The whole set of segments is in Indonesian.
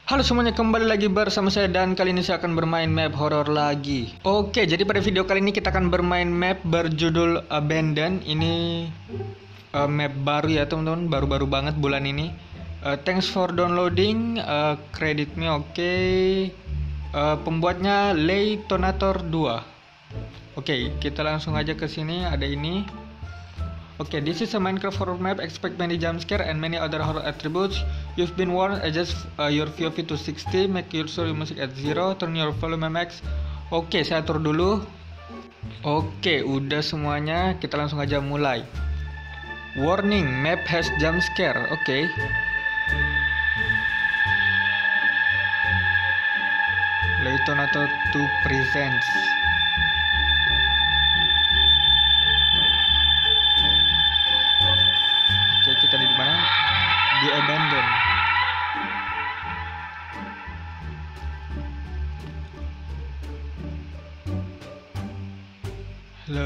Halo semuanya, kembali lagi bersama saya dan kali ini saya akan bermain map horror lagi. Oke, jadi pada video kali ini kita akan bermain map berjudul Abandon. Ini map baru ya teman-teman, baru-baru banget bulan ini. Thanks for downloading, kreditnya oke. Pembuatnya Laytonator 2. Oke, kita langsung aja ke sini, ada ini. Okay, this is a Minecraft horror map. Expect many jump scare and many other horror attributes. You've been warned. Adjust your POV to 60. Make your story music at 0. Turn your volume max. Oke, saya atur dulu. Oke, udah semuanya. Kita langsung aja mulai. Warning, map has jump scare. Oke. Laytonator 2 presents. Kita di mana? Di Abandon. Halo.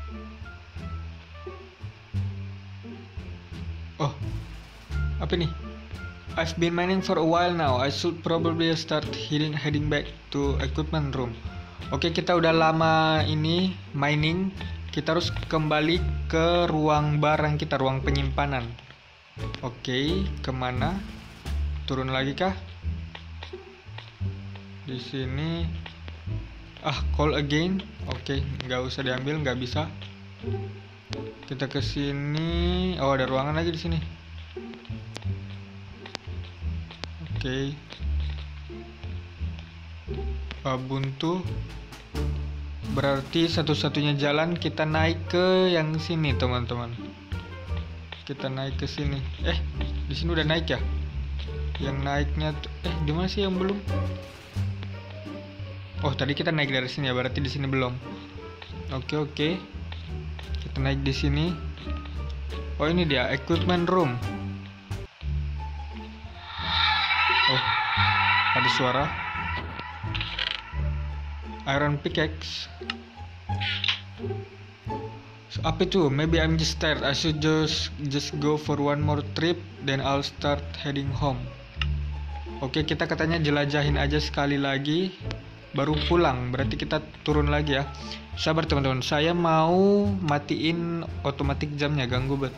Oh, apa nih? I've been mining for a while now. I should probably start heading back to equipment room. Oke, kita udah lama ini mining. Kita harus kembali ke ruang barang kita, ruang penyimpanan. Oke, kemana? Turun lagi kah? Di sini. Call again. Oke, nggak usah diambil, nggak bisa. Kita ke sini. Oh, ada ruangan lagi di sini. Oke. Buntu. Berarti satu-satunya jalan kita naik ke yang sini, teman-teman. Kita naik ke sini. Di sini udah naik ya? Yang naiknya di mana sih yang belum? Oh, tadi kita naik dari sini ya, berarti di sini belum. Oke. Kita naik di sini. Oh, ini dia equipment room. Oh, ada suara. Iron pickaxe. So, apa itu? Maybe I'm just tired. I should just go for one more trip, then I'll start heading home. Oke, kita katanya jelajahin aja sekali lagi, baru pulang. Berarti kita turun lagi ya. Sabar teman-teman, saya mau matiin otomatis jamnya, ganggu banget.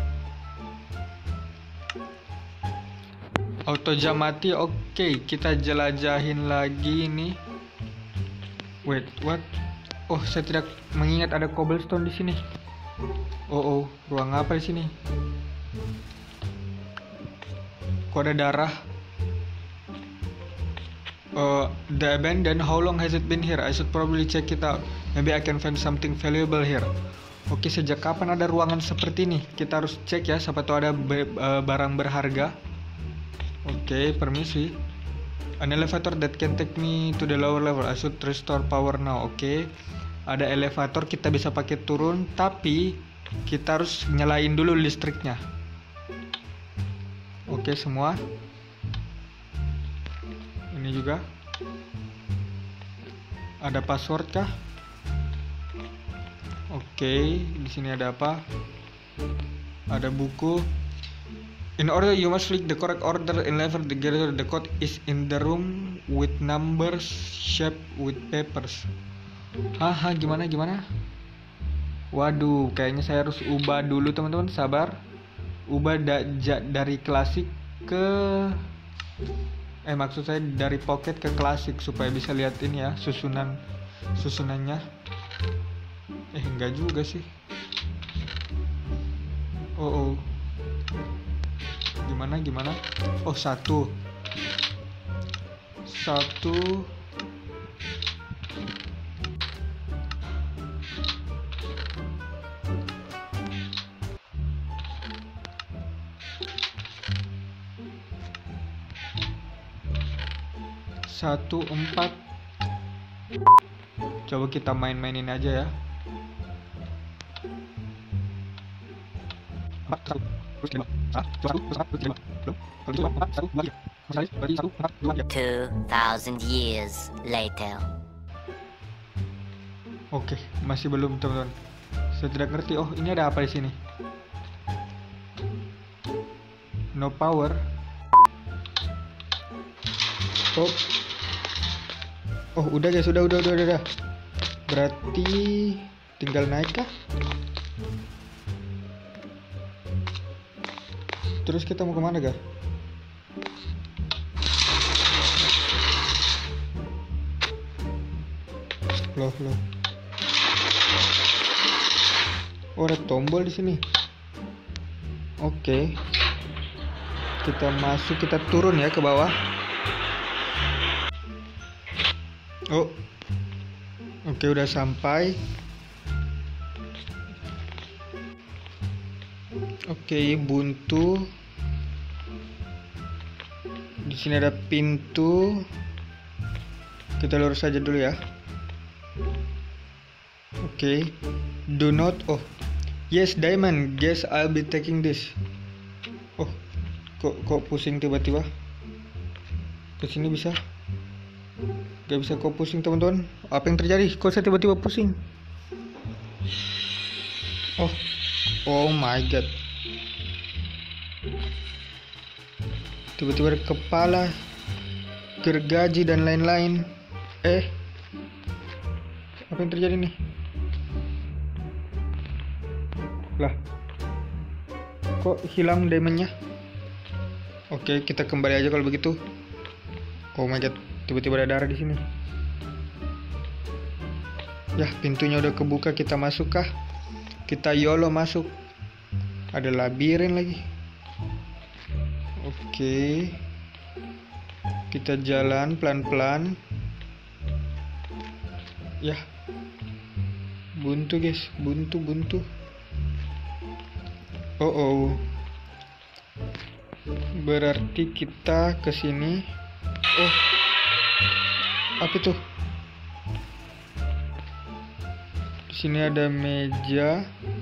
Auto jam mati. Oke, kita jelajahin lagi nih. Wait, what? Oh, saya tidak mengingat ada cobblestone di sini. Oh, ruang apa di sini? Kok ada darah? The abandon. How long has it been here? I should probably check it out. Maybe I can find something valuable here. Oke, sejak kapan ada ruangan seperti ini? Kita harus cek ya, siapa tahu ada barang berharga. Oke, permisi. An elevator that can take me to the lower level. I should restore power now. Oke. Ada elevator, kita bisa pakai turun, tapi kita harus nyalain dulu listriknya. Oke, semua. Ini juga. Ada password kah? Oke, di sini ada apa? Ada buku. In order, you must flick the correct order and lever the gather. The code is in the room with numbers shaped with papers. Gimana? Waduh, kayaknya saya harus ubah dulu teman-teman, sabar. Ubah dari klasik ke maksud saya dari pocket ke klasik supaya bisa lihat ini ya, susunannya. Enggak juga sih. Oh. Gimana? Oh, satu. Satu, 4. Coba kita mainin aja ya. 2,000 years later. Oke, masih belum teman-teman. Saya tidak ngerti. Oh, ini ada apa di sini? No power. Oh. Oh, udah guys, udah. Berarti tinggal naik kah? Terus kita mau kemana gak? Loh. Oh, ada tombol di sini. Oke. Kita masuk, kita turun ya ke bawah. Oh. Oke, udah sampai. Oke, buntu. Di sini ada pintu. Kita lurus saja dulu ya. Oke. Do not. Oh. Yes, diamond. Guess I'll be taking this. Oh. Kok pusing tiba-tiba? Kesini bisa? Gak bisa kok pusing teman-teman. Apa yang terjadi? Kok saya tiba-tiba pusing? Oh my god. Tiba-tiba ada kepala, gergaji dan lain-lain. Apa yang terjadi nih? Lah, kok hilang diamondnya? Oke, kita kembali aja kalau begitu. Oh my god, tiba-tiba ada darah di sini. Ya, pintunya udah kebuka, kita masuk kah? Kita YOLO masuk. Ada labirin lagi. Oke. Kita jalan pelan-pelan. Ya. Buntu guys, buntu. Oh. Berarti kita ke sini. Oh. Apa itu? Di sini ada meja.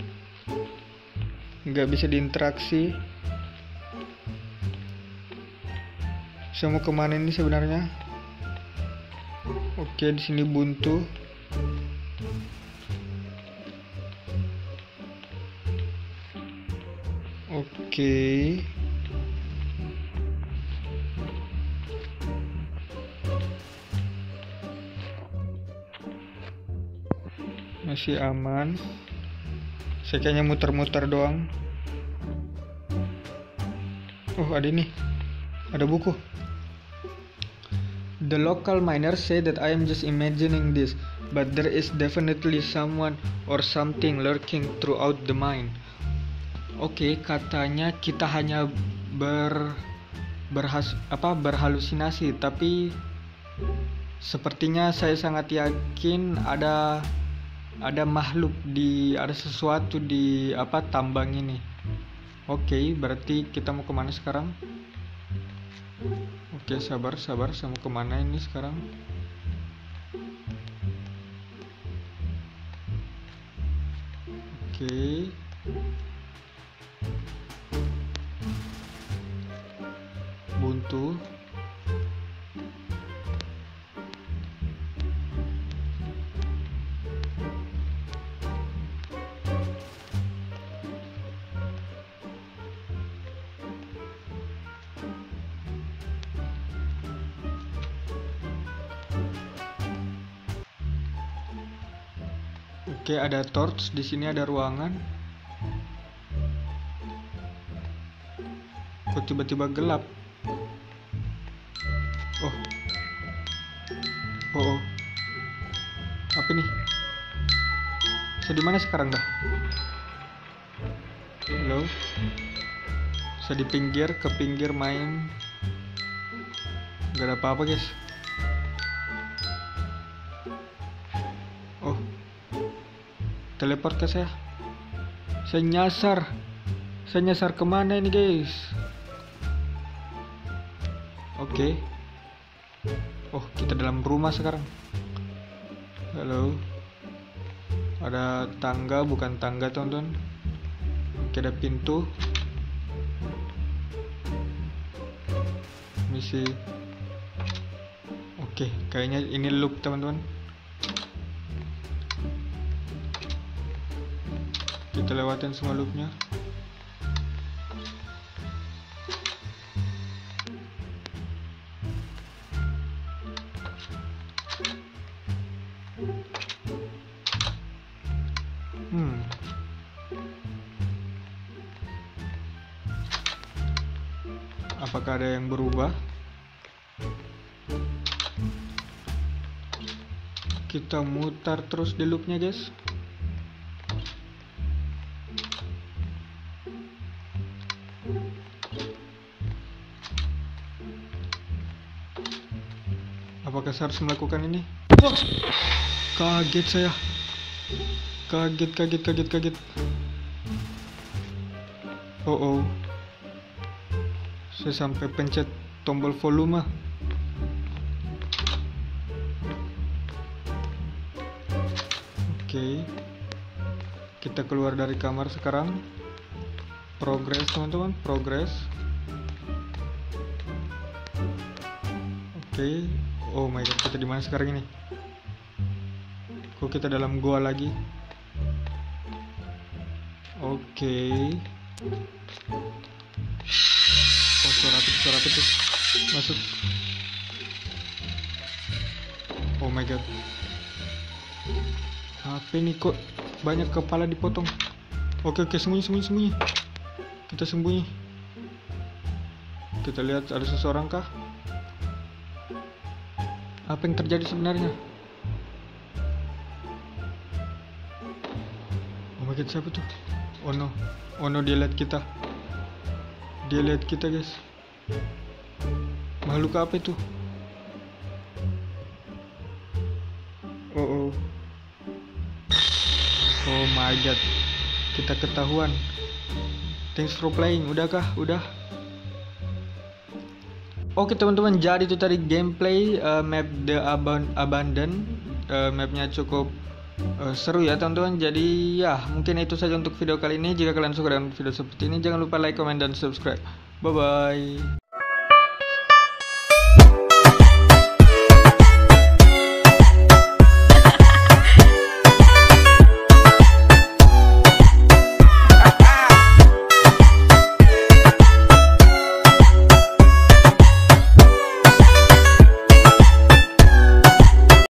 Nggak bisa diinteraksi. Saya mau kemana ini sebenarnya? Oke, di sini buntu. Oke. Masih aman. Saya kayaknya muter-muter doang. Oh, ada ini. Ada buku. The local miners say that I am just imagining this, but there is definitely someone or something lurking throughout the mine. Oke, katanya kita hanya berhalusinasi, tapi sepertinya saya sangat yakin ada makhluk ada sesuatu di tambang ini. Oke, berarti kita mau kemana sekarang? Oke, sabar, saya mau kemana ini sekarang? Oke. Buntu. Oke, ada torch di sini, ada ruangan. Kok tiba-tiba gelap? Oh. Apa nih? Saya di mana sekarang dah? Halo? Saya di ke pinggir main. Gak ada apa-apa guys. Oh, teleport ke saya. Saya nyasar kemana ini guys? Oke. Oh, kita dalam rumah sekarang. Halo. Ada tangga, bukan tangga teman-teman. Oke, ada pintu. Misi. Oke, kayaknya ini loop teman-teman. Kita lewatin semua loopnya. Apakah ada yang berubah? Kita mutar terus di loopnya, guys. Apakah saya harus melakukan ini? Wah, kaget saya. Kaget. Oh. Saya sampai pencet tombol volume. Oke. Kita keluar dari kamar sekarang. Progress, teman-teman, progress. Oke. Oh my god, kita di mana sekarang ini? Kok kita dalam gua lagi? Oke. Oh, suara apa tuh? Masuk. Oh my god. Apa ini kok banyak kepala dipotong? Oke, sembunyi. Kita sembunyi. Kita lihat ada seseorang kah? Apa yang terjadi sebenarnya? Oh my god, siapa tuh? Oh no, dia lihat kita. Guys. Makhluk apa itu? Oh my god, kita ketahuan. Thanks for playing. Udahkah? Udah. Oke teman-teman, jadi itu tadi gameplay map The Abandon. Mapnya cukup seru ya teman-teman. Jadi ya mungkin itu saja untuk video kali ini. Jika kalian suka dengan video seperti ini, jangan lupa like, comment, dan subscribe. Bye bye.